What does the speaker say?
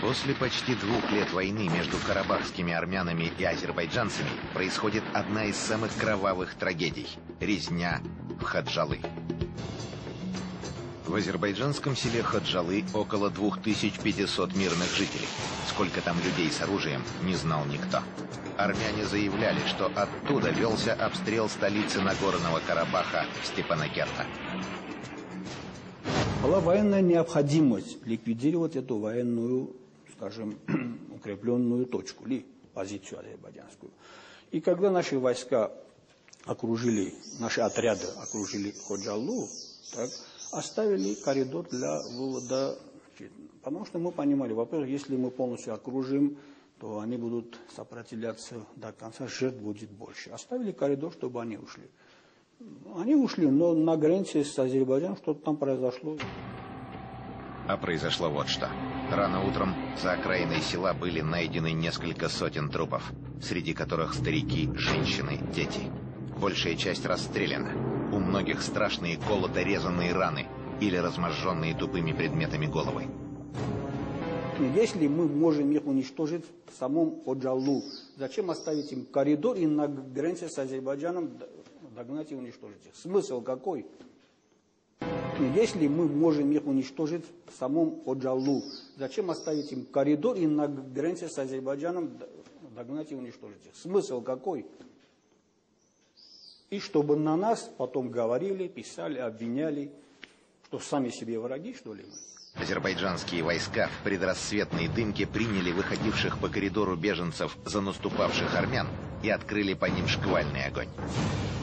После почти 2 лет войны между карабахскими армянами и азербайджанцами происходит одна из самых кровавых трагедий – резня в Хаджалы. В азербайджанском селе Хаджалы около 2500 мирных жителей. Сколько там людей с оружием, не знал никто. Армяне заявляли, что оттуда велся обстрел столицы Нагорного Карабаха Степанакерта. Была военная необходимость ликвидировать эту военную, скажем, укрепленную точку, или позицию азербайджанскую. И когда наши войска окружили, наши отряды окружили Хаджалу, так, оставили коридор для вывода, потому что мы понимали, во-первых, если мы полностью окружим, то они будут сопротивляться до конца, жертв будет больше. Оставили коридор, чтобы они ушли. Они ушли, но на границе с Азербайджаном что-то там произошло. А произошло вот что. Рано утром за окраиной села были найдены несколько сотен трупов, среди которых старики, женщины, дети. Большая часть расстреляна. У многих страшные колото-резанные раны или разможженные тупыми предметами головы. Если мы можем их уничтожить в самом Хаджалу, зачем оставить им коридор и на границе с Азербайджаном догнать и уничтожить их? Смысл какой? Если мы можем их уничтожить в самом Хаджалу, зачем оставить им коридор и на границе с Азербайджаном догнать и уничтожить их? Смысл какой? И чтобы на нас потом говорили, писали, обвиняли, что сами себе враги, что ли мы? Азербайджанские войска в предрассветной дымке приняли выходивших по коридору беженцев за наступавших армян и открыли по ним шквальный огонь.